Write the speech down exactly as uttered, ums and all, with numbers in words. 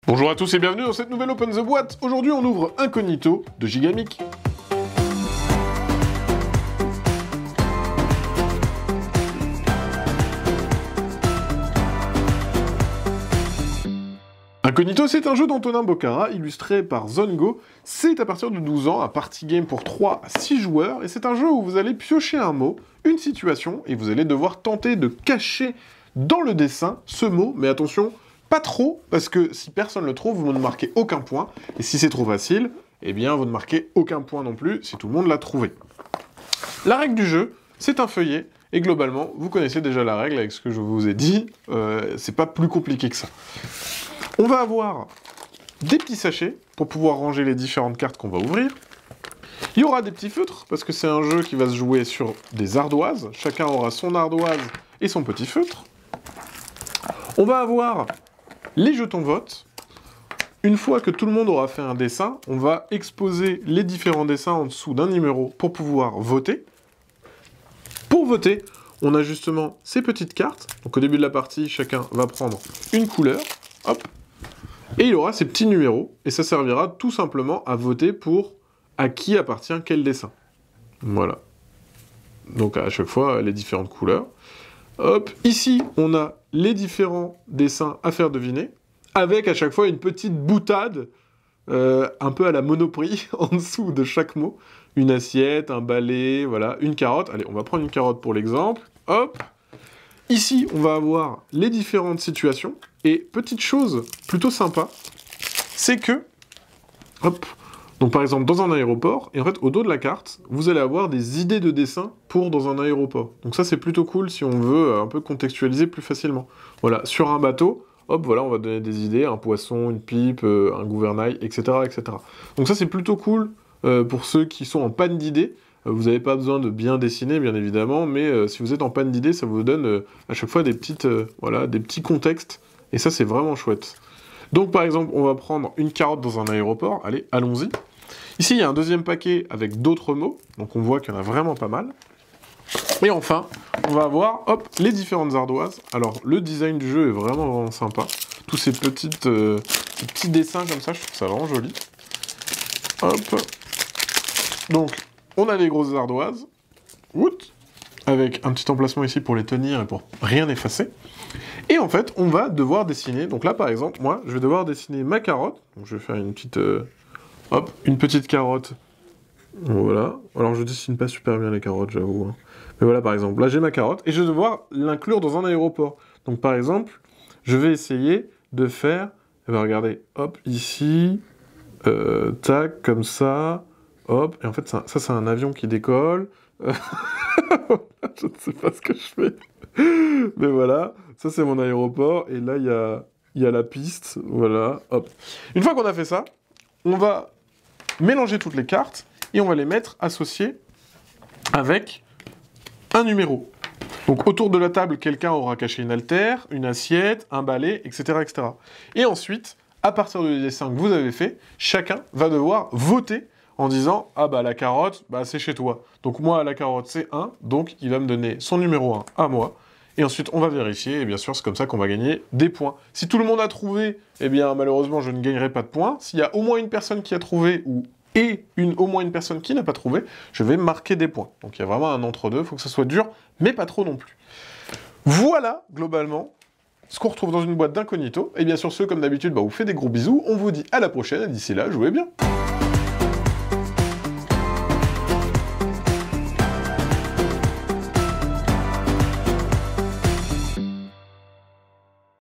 Bonjour à tous et bienvenue dans cette nouvelle Open the Boîte. Aujourd'hui on ouvre Incognito de Gigamic. Incognito, c'est un jeu d'Antonin Bocara, illustré par Zongo. C'est à partir de douze ans, un party game pour trois à six joueurs, et c'est un jeu où vous allez piocher un mot, une situation, et vous allez devoir tenter de cacher dans le dessin ce mot, mais attention, pas trop, parce que si personne le trouve, vous ne marquez aucun point, et si c'est trop facile, eh bien vous ne marquez aucun point non plus si tout le monde l'a trouvé. La règle du jeu, c'est un feuillet, et globalement, vous connaissez déjà la règle avec ce que je vous ai dit, euh, c'est pas plus compliqué que ça. On va avoir des petits sachets pour pouvoir ranger les différentes cartes qu'on va ouvrir. Il y aura des petits feutres, parce que c'est un jeu qui va se jouer sur des ardoises. Chacun aura son ardoise et son petit feutre. On va avoir les jetons vote. Une fois que tout le monde aura fait un dessin, on va exposer les différents dessins en dessous d'un numéro pour pouvoir voter. Pour voter, on a justement ces petites cartes. Donc au début de la partie, chacun va prendre une couleur. Hop. Et il aura ces petits numéros, et ça servira tout simplement à voter pour à qui appartient quel dessin. Voilà. Donc à chaque fois, les différentes couleurs. Hop, ici, on a les différents dessins à faire deviner, avec à chaque fois une petite boutade, euh, un peu à la Monoprix, en dessous de chaque mot. Une assiette, un balai, voilà, une carotte. Allez, on va prendre une carotte pour l'exemple. Hop. Ici, on va avoir les différentes situations. Et petite chose plutôt sympa, c'est que, hop, donc par exemple dans un aéroport, et en fait au dos de la carte, vous allez avoir des idées de dessin pour dans un aéroport. Donc ça c'est plutôt cool si on veut un peu contextualiser plus facilement. Voilà, sur un bateau, hop, voilà, on va donner des idées, un poisson, une pipe, euh, un gouvernail, et cetera, et cetera. Donc ça c'est plutôt cool euh, pour ceux qui sont en panne d'idées. Vous n'avez pas besoin de bien dessiner, bien évidemment, mais euh, si vous êtes en panne d'idées, ça vous donne euh, à chaque fois des, petites, euh, voilà, des petits contextes, et ça, c'est vraiment chouette. Donc, par exemple, on va prendre une carotte dans un aéroport. Allez, allons-y. Ici, il y a un deuxième paquet avec d'autres mots, donc on voit qu'il y en a vraiment pas mal. Et enfin, on va avoir, hop, les différentes ardoises. Alors, le design du jeu est vraiment, vraiment sympa. Tous ces, petites, euh, ces petits dessins comme ça, je trouve ça vraiment joli. Hop. Donc, on a les grosses ardoises, Outt, avec un petit emplacement ici pour les tenir et pour rien effacer. Et en fait, on va devoir dessiner, donc là par exemple, moi, je vais devoir dessiner ma carotte. Donc je vais faire une petite, euh, hop, une petite carotte. Voilà. Alors je dessine pas super bien les carottes, j'avoue. Hein. Mais voilà, par exemple, là j'ai ma carotte, et je vais devoir l'inclure dans un aéroport. Donc par exemple, je vais essayer de faire, eh ben, regardez, hop, ici, euh, tac, comme ça, hop, et en fait, ça, ça c'est un avion qui décolle. Je ne sais pas ce que je fais. Mais voilà, ça c'est mon aéroport, et là il y a, y a la piste, voilà, hop. Une fois qu'on a fait ça, on va mélanger toutes les cartes, et on va les mettre associées avec un numéro. Donc autour de la table, quelqu'un aura caché une haltère, une assiette, un balai, et cetera, et cetera. Et ensuite, à partir du dessin que vous avez fait, chacun va devoir voter en disant « Ah bah la carotte, bah, c'est chez toi. Donc moi, la carotte, c'est un, donc il va me donner son numéro un à moi. » Et ensuite, on va vérifier, et bien sûr, c'est comme ça qu'on va gagner des points. Si tout le monde a trouvé, eh bien, malheureusement, je ne gagnerai pas de points. S'il y a au moins une personne qui a trouvé, ou et une, au moins une personne qui n'a pas trouvé, je vais marquer des points. Donc il y a vraiment un entre-deux, il faut que ça soit dur, mais pas trop non plus. Voilà, globalement, ce qu'on retrouve dans une boîte d'Incognito. Et bien sûr, ceux, comme d'habitude, bah, vous fait des gros bisous. On vous dit à la prochaine, et d'ici là, jouez bien.